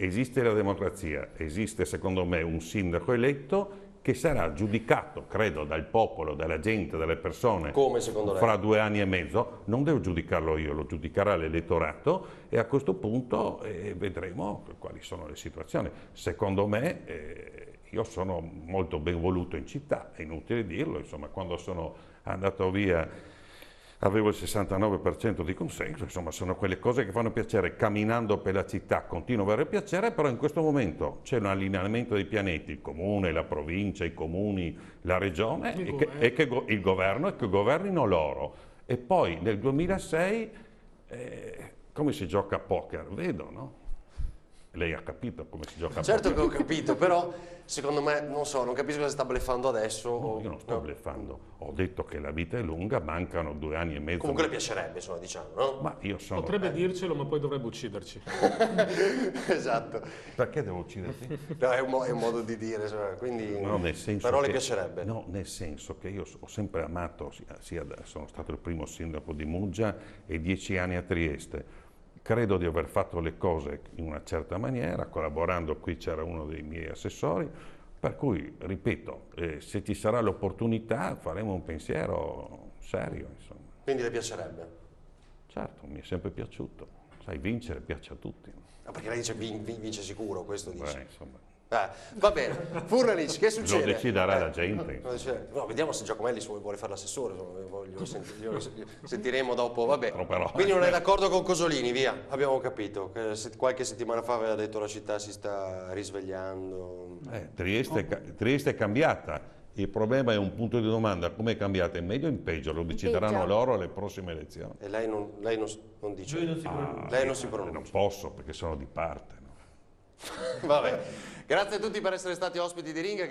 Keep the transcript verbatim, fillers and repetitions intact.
esiste la democrazia, esiste secondo me un sindaco eletto che sarà giudicato, credo, dal popolo, dalla gente, dalle persone. Come secondo lei? Fra due anni e mezzo. Non devo giudicarlo io, lo giudicherà l'elettorato e a questo punto eh, vedremo quali sono le situazioni. Secondo me eh, io sono molto ben voluto in città, è inutile dirlo, insomma, quando sono andato via avevo il sessantanove per cento di consenso, insomma sono quelle cose che fanno piacere, camminando per la città continuo a avere piacere, però in questo momento c'è un allineamento dei pianeti, il comune, la provincia, i comuni, la regione e che, e che go, il governo e che governino loro. E poi nel duemilasei eh, come si gioca a poker, vedo, no? Lei ha capito come si gioca a certo poker? Certo che ho capito, però secondo me, non so, non capisco cosa sta bleffando adesso. No, o... io non sto no. bleffando, ho detto che la vita è lunga, mancano due anni e mezzo. Comunque le piacerebbe, insomma, diciamo, no? Ma io sono... Potrebbe eh. dircelo, ma poi dovrebbe ucciderci. Esatto. Perché devo ucciderti? No, è, un mo- è un modo di dire, cioè, quindi... No, nel senso però che, le piacerebbe? No, nel senso che io ho sempre amato, sia, sia da, sono stato il primo sindaco di Muggia e dieci anni a Trieste. Credo di aver fatto le cose in una certa maniera, collaborando, qui c'era uno dei miei assessori, per cui, ripeto, eh, se ci sarà l'opportunità faremo un pensiero serio, insomma. Quindi le piacerebbe? Certo, mi è sempre piaciuto. Sai, vincere piace a tutti. No, perché lei dice vin- vin- vince sicuro, questo dice. Beh, insomma. Ah, va bene, Furlanic, che succede? Lo deciderà eh, la gente. No, vediamo se Giacomelli vuole fare l'assessore, voglio senti- sentiremo dopo, vabbè. No, però, Quindi non eh. è d'accordo con Cosolini, via, abbiamo capito. Che se- qualche settimana fa aveva detto la città si sta risvegliando. Eh, Trieste, oh. Trieste è cambiata, il problema è un punto di domanda, come è cambiata, in meglio o in peggio? Lo decideranno peggio. loro alle prossime elezioni. E lei non, lei non, non dice? Lui non si pronuncia. Ah, lei non si Non pronuncia. posso perché sono di parte. No? Vabbè, grazie a tutti per essere stati ospiti di Ring.